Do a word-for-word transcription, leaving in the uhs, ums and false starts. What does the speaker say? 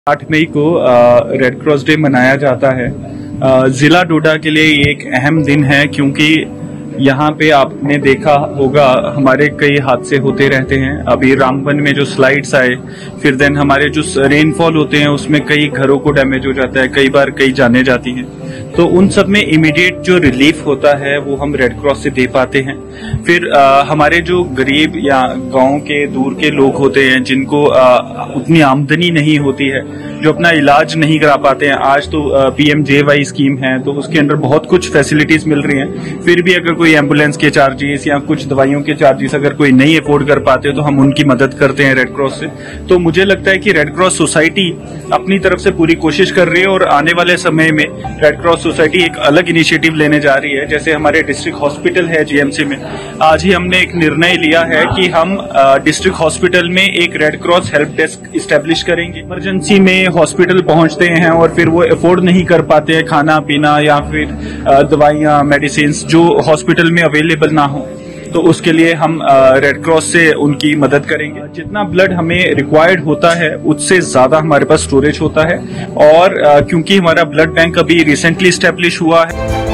आठ मई को red cross day मनाया जाता है। जिला डोडा के लिए ये एक अहम दिन है क्योंकि यहाँ पे आपने देखा होगा हमारे कई हादसे होते रहते हैं। अभी रामबन में जो स्लाइड्स आए, फिर देन हमारे जो रेनफॉल होते हैं उसमें कई घरों को डैमेज हो जाता है, कई बार कई जाने जाती हैं। तो उन सब में इमीडिएट जो रिलीफ होता है वो हम रेड क्रॉस से दे पाते हैं। फिर आ, हमारे जो गरीब या गांव के दूर के लोग होते हैं जिनको आ, उतनी आमदनी नहीं होती है, जो अपना इलाज नहीं करा पाते हैं, आज तो पीएम जे वाई स्कीम है तो उसके अंदर बहुत कुछ फैसिलिटीज मिल रही हैं। फिर भी अगर कोई एम्बुलेंस के चार्जेस या कुछ दवाइयों के चार्जेस अगर कोई नहीं अफोर्ड कर पाते तो हम उनकी मदद करते हैं रेड क्रॉस से। तो मुझे लगता है कि रेड क्रॉस सोसाइटी अपनी तरफ से पूरी कोशिश कर रही है और आने वाले समय में रेड क्रॉस सोसाइटी एक अलग इनिशिएटिव लेने जा रही है। जैसे हमारे डिस्ट्रिक्ट हॉस्पिटल है जीएमसी में, आज ही हमने एक निर्णय लिया है कि हम डिस्ट्रिक्ट हॉस्पिटल में एक red cross help desk establish करेंगे। इमरजेंसी में हॉस्पिटल पहुंचते हैं और फिर वो अफोर्ड नहीं कर पाते हैं खाना पीना या फिर दवाइयां मेडिसिन जो हॉस्पिटल में अवेलेबल ना हो, तो उसके लिए हम रेड क्रॉस से उनकी मदद करेंगे। जितना ब्लड हमें रिक्वायर्ड होता है उससे ज्यादा हमारे पास स्टोरेज होता है और क्योंकि हमारा ब्लड बैंक अभी रिसेंटली स्टैब्लिश हुआ है।